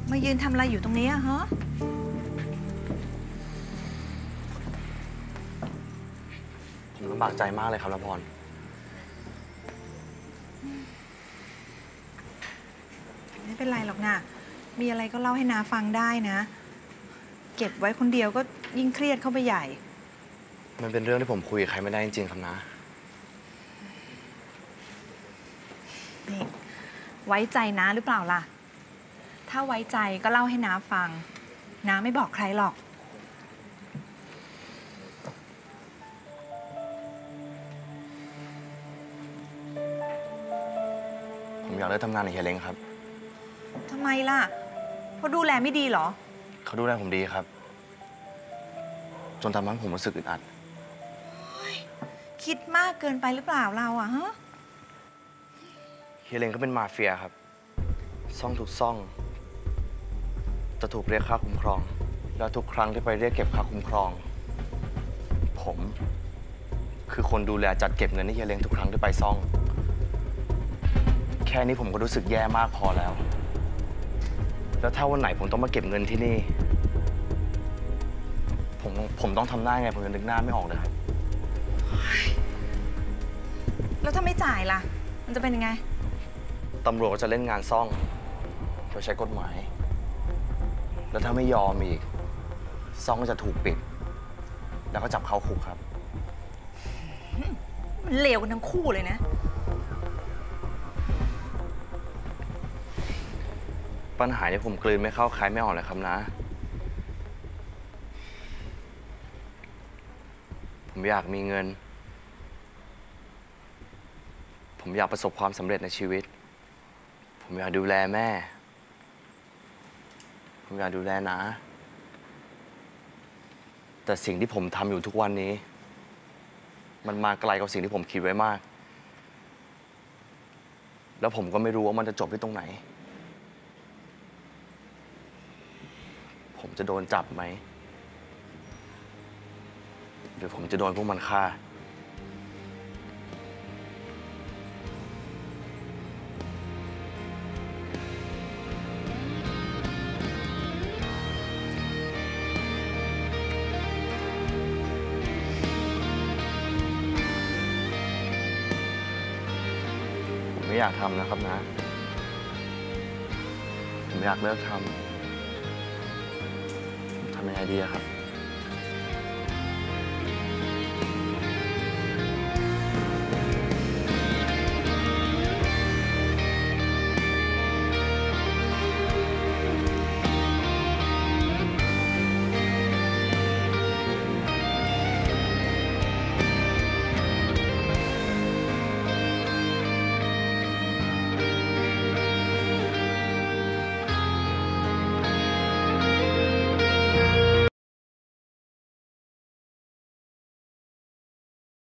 มายืนทำอะไรอยู่ตรงนี้อะฮะผมลำบากใจมากเลยครับณพรไม่เป็นไรหรอกนะมีอะไรก็เล่าให้น้าฟังได้นะเก็บไว้คนเดียวก็ยิ่งเครียดเข้าไปใหญ่มันเป็นเรื่องที่ผมคุยกับใครไม่ได้จริงๆครับนะนี่ไว้ใจน้าหรือเปล่าล่ะถ้าไว้ใจก็เล่าให้น้าฟังน้าไม่บอกใครหรอกผมอยากเลิกทำงานในเฮียเล้งครับทำไมล่ะเพราะดูแลไม่ดีเหรอเขาดูแลผมดีครับจนทำให้ผมรู้สึกอึดอัดคิดมากเกินไปหรือเปล่าเราอะฮะเฮียเล้งก็เป็นมาเฟียครับซ่องทุกซ่องจะถูกเรียกค่าคุ้มครองแล้วทุกครั้งที่ไปเรียกเก็บค่าคุ้มครองผมคือคนดูแลจัดเก็บเงินให้เฮียเล้งทุกครั้งที่ไปซ่องแค่นี้ผมก็รู้สึกแย่มากพอแล้วแล้วถ้าวันไหนผมต้องมาเก็บเงินที่นี่ผมต้องทำหน้าไงผมยังนึกหน้าไม่ออกเลยครับแล้วถ้าไม่จ่ายล่ะมันจะเป็นยังไงตำรวจก็จะเล่นงานซ่องโดยใช้กฎหมายแล้วถ้าไม่ยอมอีกซ่องก็จะถูกปิดแล้วก็จับเข้าคุกครับมันเลวกันทั้งคู่เลยนะปัญหาที่ผมกลืนไม่เข้าคายไม่ออกเลยครับนะผมอยากมีเงินผมอยากประสบความสำเร็จในชีวิตผมอยากดูแลแม่ผมอยากดูแลน้าแต่สิ่งที่ผมทำอยู่ทุกวันนี้มันมาไกลกว่าสิ่งที่ผมคิดไว้มากแล้วผมก็ไม่รู้ว่ามันจะจบที่ตรงไหนผมจะโดนจับไหมหรือผมจะโดนพวกมันฆ่าผมไม่อยากทำนะครับนะผมอยากเลิกทำยังไงดีครับ